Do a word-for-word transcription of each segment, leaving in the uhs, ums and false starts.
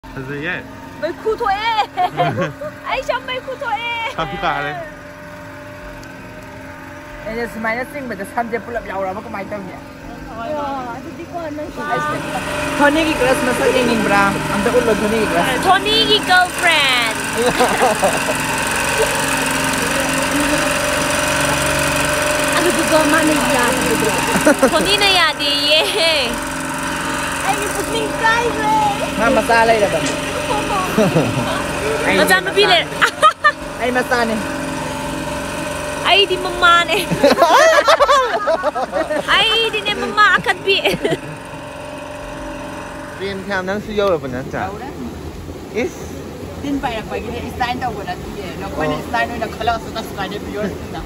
thật gì vậy? Mày khu thôi ê. Anh chồng mày khu thôi ê. Sao cả đấy? Emจะสมัยนั้นสิ่งมันจะทำเจ็บปวดเราเราไม่ก็ไม่ต้องเนี่ย Tony की class में sir ये बरा हम तो उल्लू Tony की क्लास Tony की girlfriend Ano juga mana ya Tony na yadi ye Ay ni pusing kay re हाँ मसाला ही रहा Macam apa bila Ay मसाले Ay di mama ne Ay di ne mama akan bi เรียนคำนั้นสุดยอดเลยนะจ๊ะ is ดินไปนะไปกินอิสไตน์ตัวคนนั้นที่เราไปอิสไตน์นู่นเราเขาเล่าสุดท้ายสุดท้ายเนี่ยพิโยร์นะ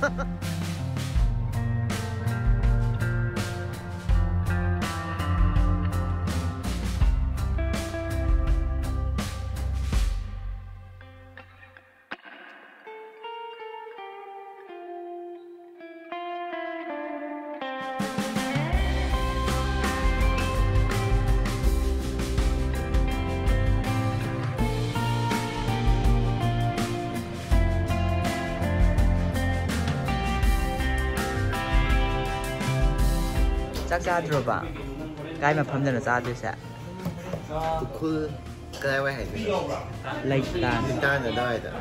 chắc ra rồi bạn cái mà phẩm nhân là ra tôi sẽ คือก็ได้ไว้ให้ด้วย lấy ta ติดตามหน่อยได้จ้ะ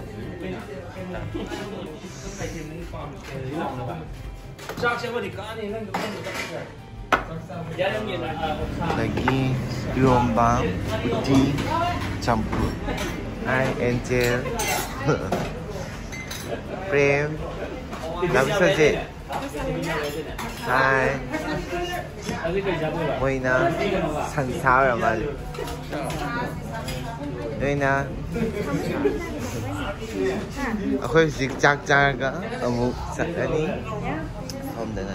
lagi gelombang putih campur air angel frame nggak bisa sih hai Moina Sansara mal Moina aku zigzag jaga kamu saat ini om dan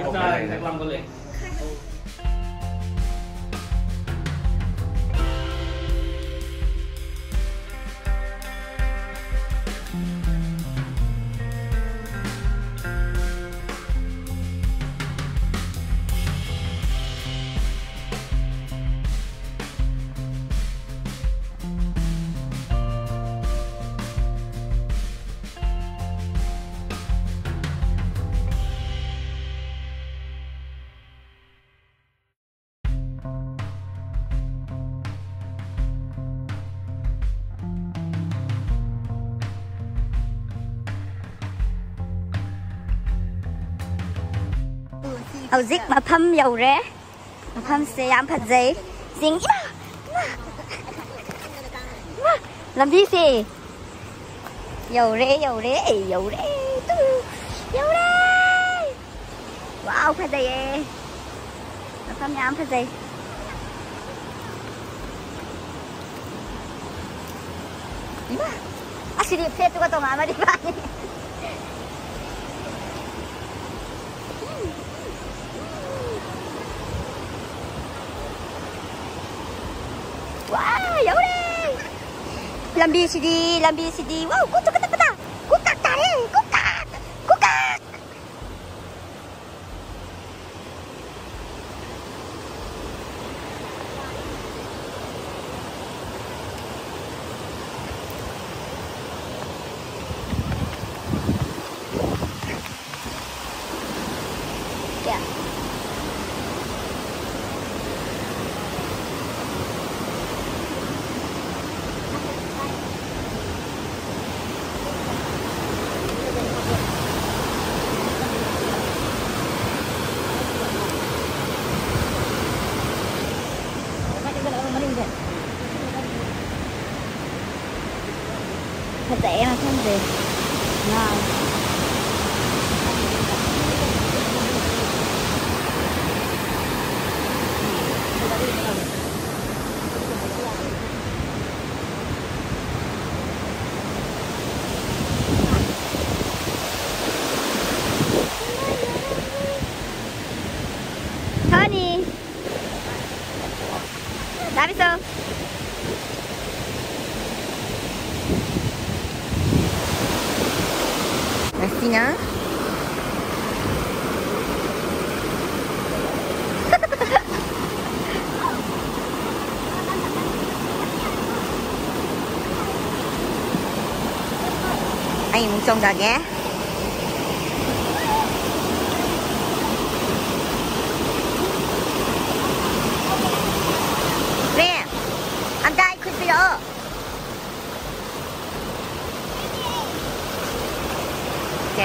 เอาซิกมาพัมอยู่เร่มาพัมเสียมผัดใจสิงลำพี่สิอยู่เร่อยู่เร่อยู่เร่อยู่เร่ว้าวผัดใจมาพัมยามผัดใจอาชีพเพชรตัวต่อมามาดิบ้านLambi sidi, lambi sidi. Wow, kutu kata kata. Kukak tadi, kukak, kukak. Ya. Thật rẻ mà không gì ngon. Tony, Davidson. Leishna. Anh muốn trông đã ghé. Nè, anh trai khuyên bây giờ. Ok.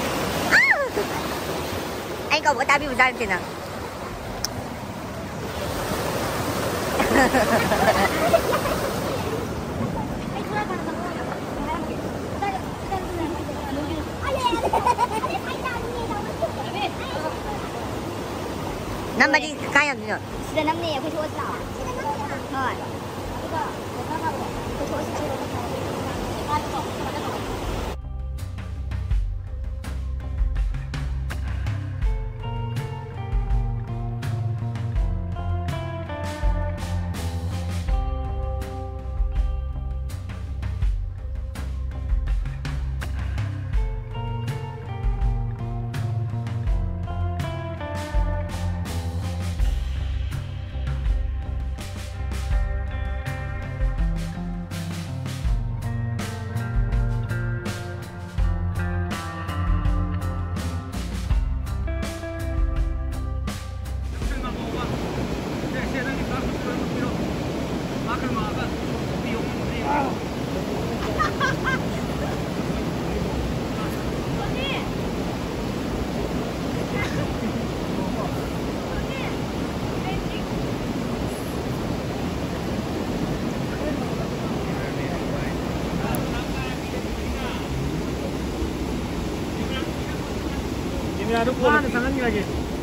Anh cậu có ta bị một ra tiền nào? năm mươi đi cái gì nữa? Sudah năm nih, aku coba tahu. Thôi. Ada kuah di sana lagi.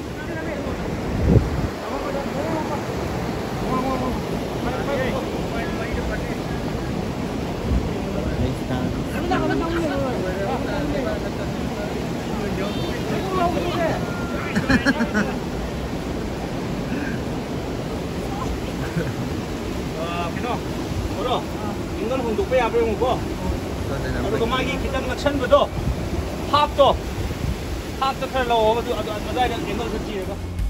Kita, bro, ingat untuk apa yang berumur ko? Kalau kemari kita nak chen betul, half tu. Half the car low over to other than angle to see.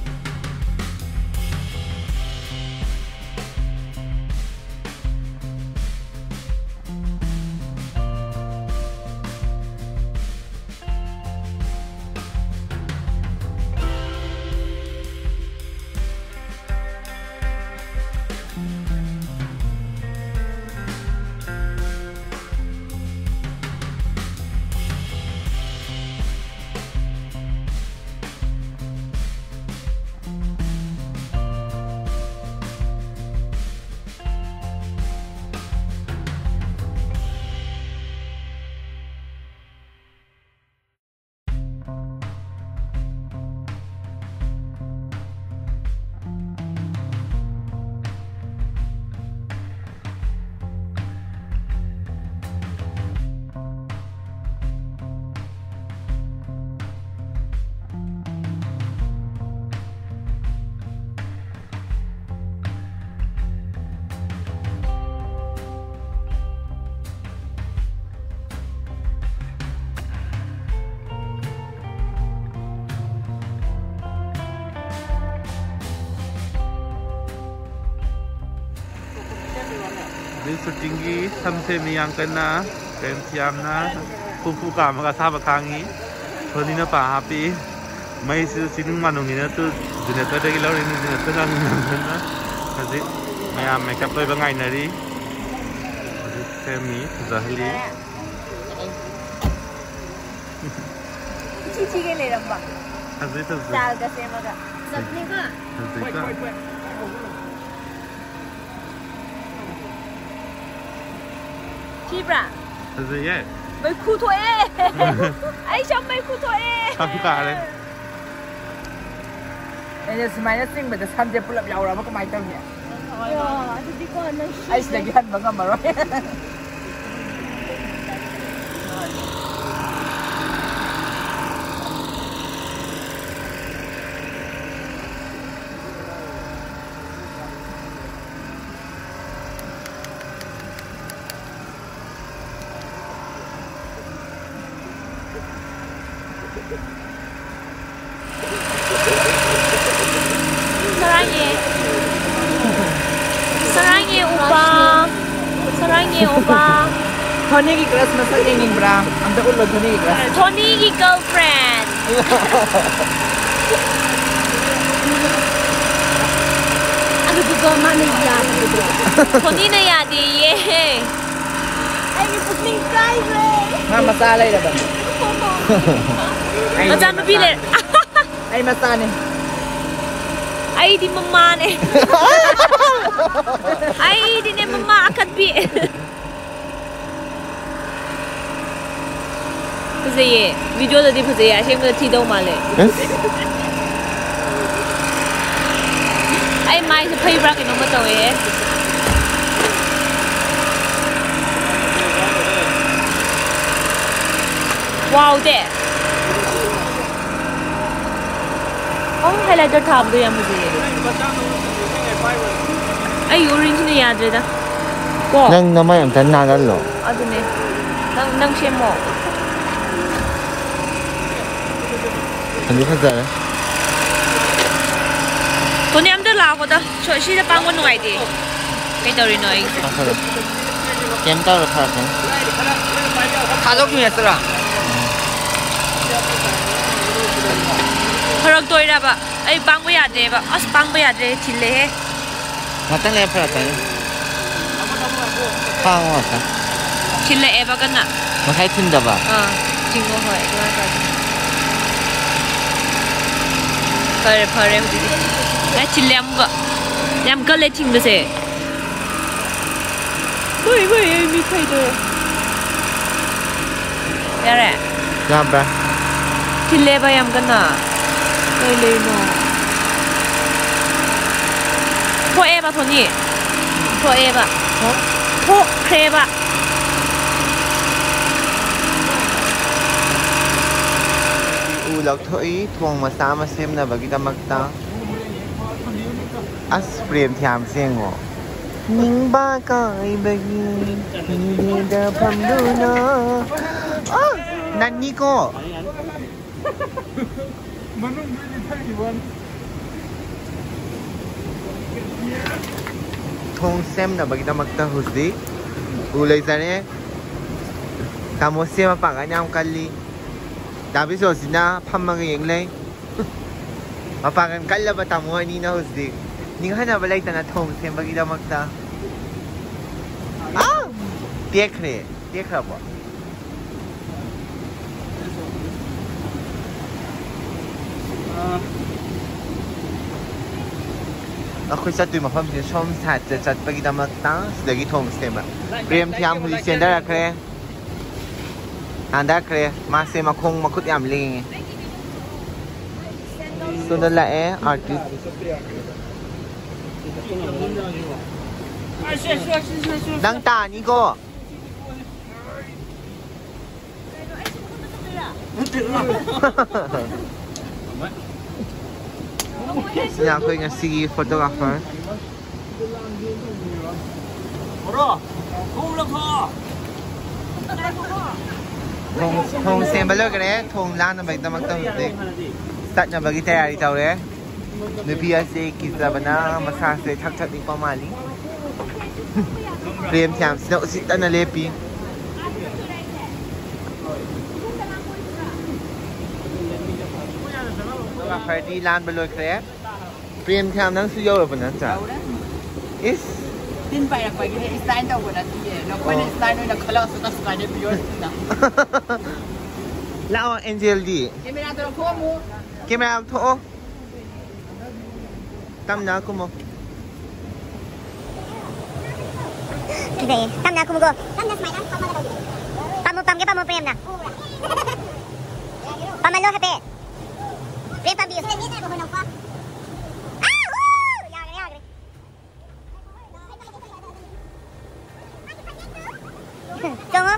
Di setinggi sampai miyang kena pensiam na kufu kama kasaba kangi Tadi na pa happy may sinong manong ina tu dinata dagi law ini dinata nang na kasi may makeup toy bangay na ri semi zahli Cici ke le ramba kasi to dal ka se maga sabni ka Chibra kasi ye May kuto eh Ay siyang may kuto eh Sangka le Ini semuanya sing beda sampai pulap jauh lama ke macam ni. Ya, jadi kau nak Ais lagi kan bangga marah. 사랑해 사랑해 오빠 사랑해 오빠 토니기 크라스 마사징인 브라. 안다 울로 토니기 크라스. 토니기 girlfriend. Ano dugo mana ya? Tony na yadi ye. Ay ni pusing kay re. Ma masala ira ba? Macam mabili. Ay masane. Ay di mama ne. Ay di ne mama akat bi. Fazia, video da di fazia, achei que ti deu male. Ai mai se phai bra ke no ma taw ye. Wow de. Oh, highlighter thab do ya mujhe. Ai orange ne yaad reda. Ko. Nang namay am tan na lo. Adune. Nang nang shemo. Hindi ka dala. Tony am da la ko da. So shi da pang ko nuai di. Kai tori noi. Akala. Kem ta ro tha kan. Khajok ni asra. Kharak toi ra ba. Ai pang ba ya de ba. As pang ba ya de thile he. Matang le phra ta. Phang wa ta. Thile e ba kan na. Ma khai thin da ba. Ah, jingo hoi. Dua ta. Pare pare hu di. Ai thile am ga. Yam ga le thing ba se. Woi woi ai mi khai do. Ya re. Ya ba. Thile ba yam kan na. Lei lei no. Po e ba Tony. Po e ba. Po kre ba. Ulak thoi thong ma sa ma sem na bagi da magta. As prem thiam seng ngo. Ning ba kai bagi. Ni da pham du na. Oh, nan ni ko. Thong sem na bagi da magta husdi. Ulai sane. Tamo sem pa ga nyam kalli. Dabi so sina phamang yeng lei. Mapangan kalla ba tamo ni na husdi. Ning hana balai ta na thong sem bagi da magta. Ah! Tiek re, tiek ra ba. Ako sa tuwi mapam din som sa chat pagi da magta sedagi thong sem ba. Prem thiam hui sender akre. Anda kre masih makong makut yam ling. Sudah lah eh artis. Nang ta ni ko. Sini aku ingat si fotografer. Ora, kum lang ha. Thong thong sem ba lo ka re thong lan na ba ta mag ta te tat na ba gi tayari taw re ne pi ase ki sa bana masa se thak thak ni pa mali prem thiam sno sit ta na le pi ba party lan ba lo ka re prem thiam nang su yo ba na cha is tin pai ra pai ni sign daw na ti ye no ko ni sign no na khala sa tas ka ne biyo na lao angel di camera to ko mo camera tho tam na ko mo Sige, tam na ko mo go. Tam na smile ang pamalo. Pamo pam ke pamo prem na. Pamalo hape. Prem pam biyo. Ni na ko na pa. Ah! Woo! Yagre yagre. Tunggu.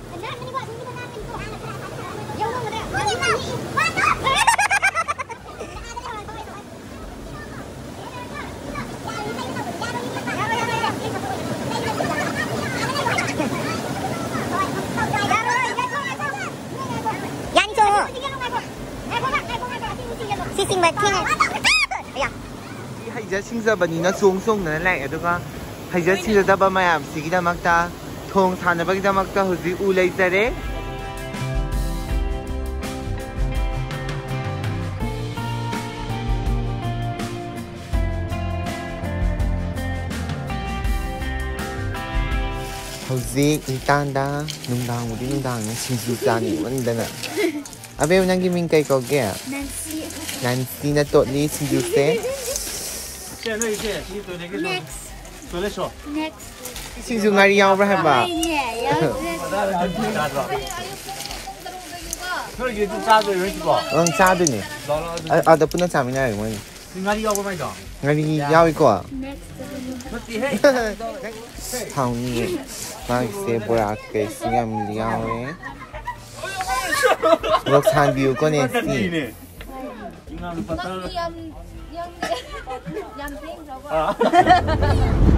Yan tunggu. Sising bat king. Ya. Hai giờ sinh ra bani na sung sung na lại đó có hai giờ sinh ra ba mai am sĩ da magta 통 사나바기다막다 후지 울레이자레 후지 일단다 농당 우리 농당은 진수자니 뭔데나 아베 운양 김인가이 거기야 난시. 난시나 또니 진수세 现在这你做那个说，做来说， Next. 진수가리 야오브라 해봐 네, 여기. 可是就炸着人是吧？ 응 짜드니 老了， 아, 아, 나 뿐나 잠이나 이거 你哪里要不买的？ ngari yawi ko Next. 我底嘿， 타운이 마이세 보라케 시암 리아웨 록산 비우 꺼내시 应该是把它 Yum, yum, yum, yum, yum, 啊。